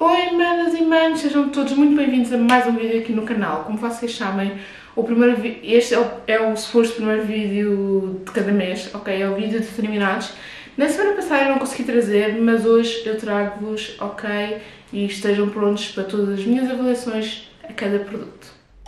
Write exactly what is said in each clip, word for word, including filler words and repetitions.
Oi manas e manos, sejam todos muito bem-vindos a mais um vídeo aqui no canal. Como vocês sabem, o primeiro este é o, é o suposto primeiro vídeo de cada mês, ok? É o vídeo de terminados. Na semana passada eu não consegui trazer, mas hoje eu trago-vos, ok? E estejam prontos para todas as minhas avaliações a cada produto.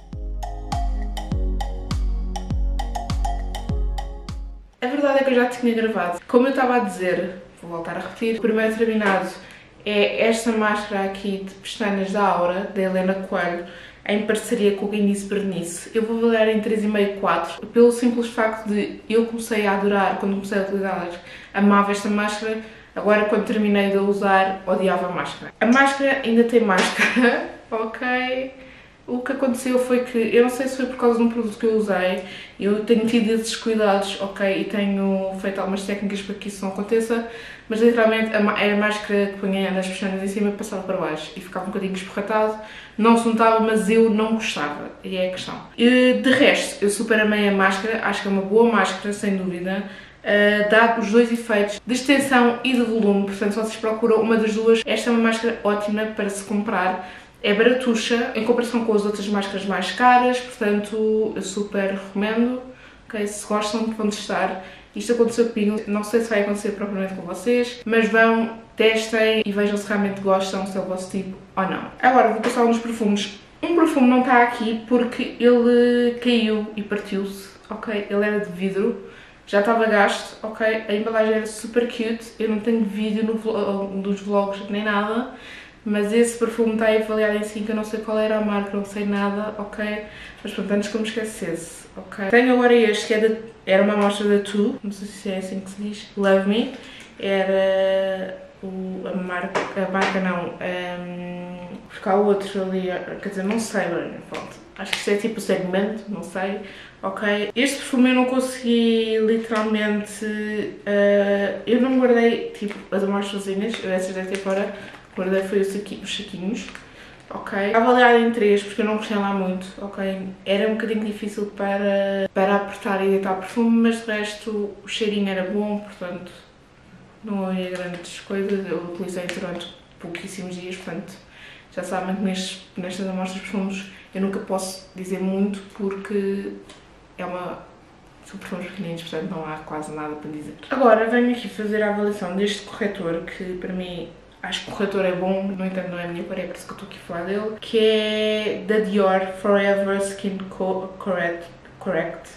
A verdade é que eu já tinha gravado. Como eu estava a dizer, vou voltar a repetir, o primeiro terminado é esta máscara aqui de pestanas da Aura, da Helena Coelho, em parceria com o Guinness Bernice. Eu vou avaliar em três vírgula cinco, quatro, pelo simples facto de eu comecei a adorar, quando comecei a utilizá-las, amava esta máscara, agora quando terminei de a usar, odiava a máscara. A máscara ainda tem máscara, ok? O que aconteceu foi que, eu não sei se foi por causa de um produto que eu usei, eu tenho tido esses cuidados, ok, e tenho feito algumas técnicas para que isso não aconteça, mas literalmente a, a máscara que punha nas pestanas em cima passava para baixo e ficava um bocadinho esborratado, não se notava, mas eu não gostava, e é a questão. E, de resto, eu super amei a máscara, acho que é uma boa máscara, sem dúvida. Uh, dá os dois efeitos de extensão e de volume, portanto se vocês procuram uma das duas, esta é uma máscara ótima para se comprar. É baratuxa em comparação com as outras máscaras mais caras, portanto eu super recomendo. Okay? Se gostam, vão testar. Isto aconteceu comigo, não sei se vai acontecer propriamente com vocês, mas vão, testem e vejam se realmente gostam, se é o vosso tipo ou não. Agora vou passar uns perfumes. Um perfume não está aqui porque ele caiu e partiu-se, ok? Ele era de vidro, já estava gasto, ok? A embalagem era super cute, eu não tenho vídeo no vlog, dos vlogs nem nada. Mas esse perfume está aí avaliado em cinco, eu não sei qual era a marca, não sei nada, ok? Mas pronto, antes que eu me esquecesse, ok? Tenho agora este, que é de, era uma amostra da Tu, não sei se é assim que se diz, Love Me. Era o, a marca, a marca não, um, porque há outro ali, quer dizer, não sei, pronto. Acho que isto é tipo o segmento, não sei, ok? Este perfume eu não consegui, literalmente, uh, eu não guardei, tipo, as amostrazinhas, eu essas devem ter fora. Guardei foi os saquinhos, ok? Avaliado em três porque eu não gostei lá muito, ok? Era um bocadinho difícil para, para apertar e deitar perfume, mas de resto o cheirinho era bom, portanto não havia grandes coisas. Eu utilizei durante pouquíssimos dias, portanto já sabem que nestes, nestas amostras de perfumes eu nunca posso dizer muito porque é uma... são perfumes pequeninos, portanto não há quase nada para dizer. Agora venho aqui fazer a avaliação deste corretor que para mim... acho que o corretor é bom, no entanto não é a minha cor, é por isso que eu estou aqui a falar dele. Que é da Dior Forever Skin Correct. Correct.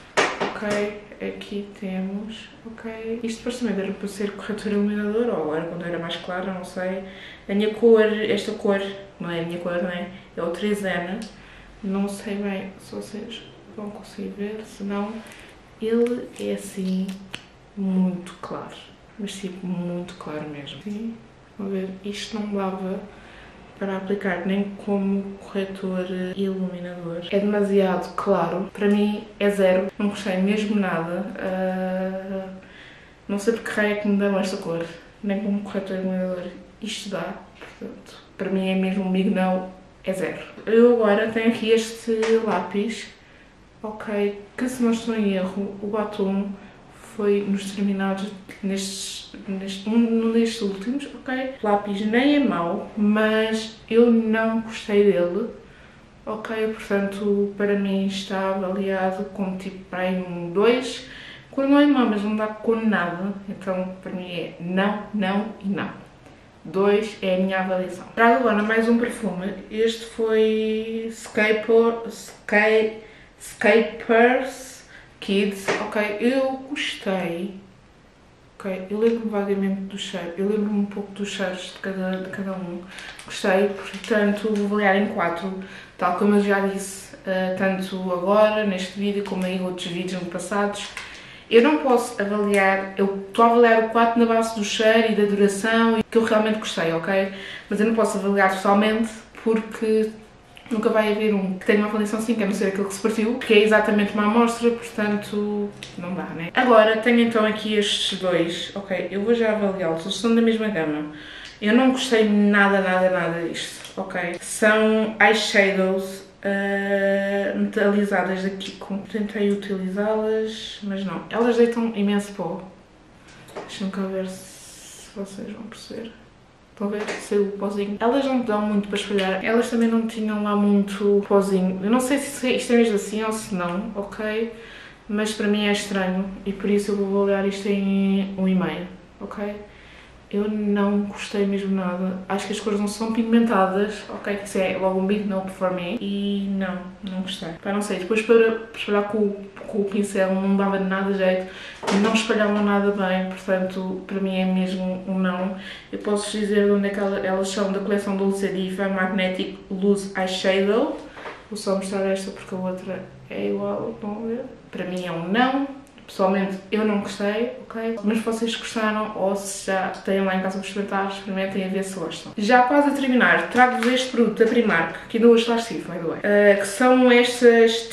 Ok, aqui temos. Ok. Isto depois também era para ser corretor iluminador, ou era quando era mais clara, não sei. A minha cor, esta cor, não é a minha cor, não é? É o três N. Não sei bem se vocês vão conseguir ver, senão ele é assim muito claro. Mas tipo, muito claro mesmo. Sim. Vamos ver, isto não dava para aplicar nem como corretor iluminador. É demasiado claro. Para mim é zero. Não gostei mesmo nada. Uh, não sei porque raio é que me dão esta cor. Nem como corretor iluminador isto dá. Portanto, para mim é mesmo um big no, é zero. Eu agora tenho aqui este lápis. Ok, que se não estou em erro, o batom foi nos terminados nestes, neste, um destes últimos, ok? O lápis nem é mau, mas eu não gostei dele, ok? Portanto, para mim está avaliado como tipo para aí um dois. Cor não é mau, mas não dá cor nada, então para mim é não, não e não. dois é a minha avaliação. Trago agora mais um perfume. Este foi Scaper, Sky, Scapers Kids, ok, eu gostei, ok, eu lembro-me vagamente do cheiro, eu lembro-me um pouco dos cheiros de cada, de cada um, gostei, portanto vou avaliar em quatro, tal como eu já disse, uh, tanto agora, neste vídeo, como em outros vídeos passados. Eu não posso avaliar, eu estou a avaliar o quatro na base do cheiro e da duração, e que eu realmente gostei, ok, mas eu não posso avaliar totalmente porque... nunca vai haver um que tenha uma avaliação cinco, a não ser aquele que se partiu, que é exatamente uma amostra, portanto, não dá, né? Agora, tenho então aqui estes dois, ok, eu vou já avaliá-los, eles são da mesma gama. Eu não gostei nada, nada, nada disto, ok? São eyeshadows uh, metalizadas da Kiko. Tentei utilizá-las, mas não. Elas deitam imenso pó. Deixa-me cá ver se vocês vão perceber. Estão a ver? Saiu o pozinho. Elas não dão muito para espalhar. Elas também não tinham lá muito pozinho. Eu não sei se isto é mesmo assim ou se não, ok? Mas para mim é estranho e por isso eu vou avaliar isto em um e meio, ok? Eu não gostei mesmo nada. Acho que as cores não são pigmentadas, ok? Que isso é logo um big no for me. E não, não gostei. Pá, não sei, depois para espalhar com, com o pincel não dava nada jeito. Não espalhavam nada bem, portanto, para mim é mesmo um não. Eu posso dizer de onde é que elas são, da coleção Dolce Diva Magnetic Loose Eyeshadow. Vou só mostrar esta porque a outra é igual, estão a ver? Para mim é um não. Pessoalmente eu não gostei, ok? Mas se vocês gostaram ou se já têm lá em casa para experimentar, experimentem a ver se gostam. Já quase a terminar, trago-vos este produto da Primark, que ainda hoje lá estive, by the way. Uh, que são estas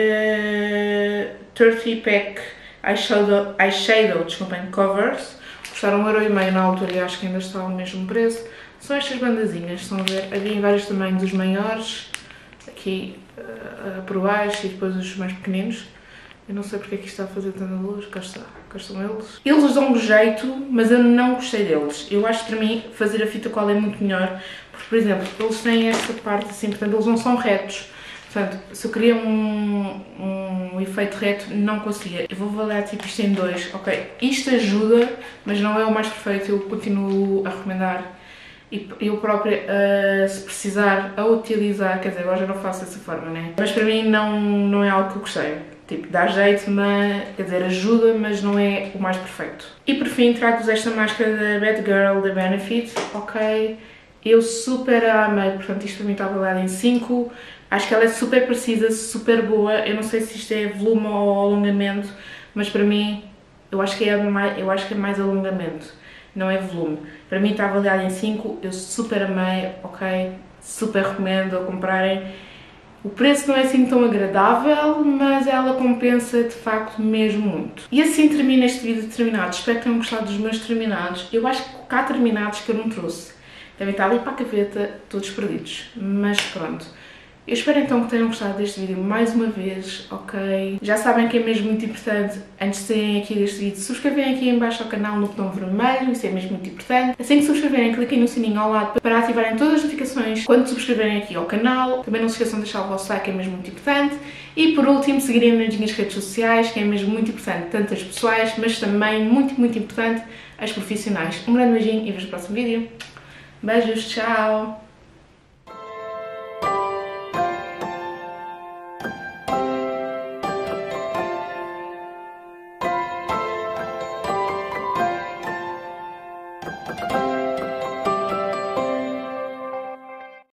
uh, trinta pack eyeshadow, eyeshadow desculpem, covers. Custaram um euro e meio na altura e acho que ainda está ao mesmo preço. São estas bandazinhas, estão a ver? Havia em vários tamanhos, os maiores, aqui uh, por baixo e depois os mais pequeninos. Eu não sei porque é que isto está a fazer tanta luz, cá está, cá estão eles. Eles dão um jeito, mas eu não gostei deles. Eu acho que para mim fazer a fita cola é muito melhor, porque por exemplo, eles têm esta parte assim, portanto eles não são retos. Portanto, se eu queria um, um efeito reto, não conseguia. Eu vou avaliar tipo isto em dois, ok? Isto ajuda, mas não é o mais perfeito, eu continuo a recomendar. E eu própria, uh, se precisar, a utilizar, quer dizer, agora já não faço dessa forma, né? Mas para mim não, não é algo que eu gostei. Tipo, dá jeito, mas, quer dizer, ajuda, mas não é o mais perfeito. E por fim, trago-vos esta máscara da Bad Girl da Benefit, ok? Eu super a amei, portanto isto para mim está avaliado em cinco. Acho que ela é super precisa, super boa. Eu não sei se isto é volume ou alongamento, mas para mim, eu acho que é mais, eu acho que é mais alongamento, não é volume. Para mim está avaliado em cinco, eu super amei, ok? Super recomendo a comprarem. O preço não é assim tão agradável, mas ela compensa de facto mesmo muito. E assim termina este vídeo terminado. Espero que tenham gostado dos meus terminados. Eu acho que cá terminados que eu não trouxe. Devem estar ali para a gaveta, todos perdidos. Mas pronto. Eu espero então que tenham gostado deste vídeo mais uma vez, ok? Já sabem que é mesmo muito importante, antes de saírem aqui deste vídeo, subscreverem aqui em baixo ao canal no botão vermelho, isso é mesmo muito importante. Assim que subscreverem, cliquem no sininho ao lado para ativarem todas as notificações quando subscreverem aqui ao canal. Também não se esqueçam de deixar o vosso like, é mesmo muito importante. E por último, seguirem nas minhas redes sociais, que é mesmo muito importante, tanto as pessoais, mas também muito, muito importante, as profissionais. Um grande beijinho e vejo no próximo vídeo. Beijos, tchau!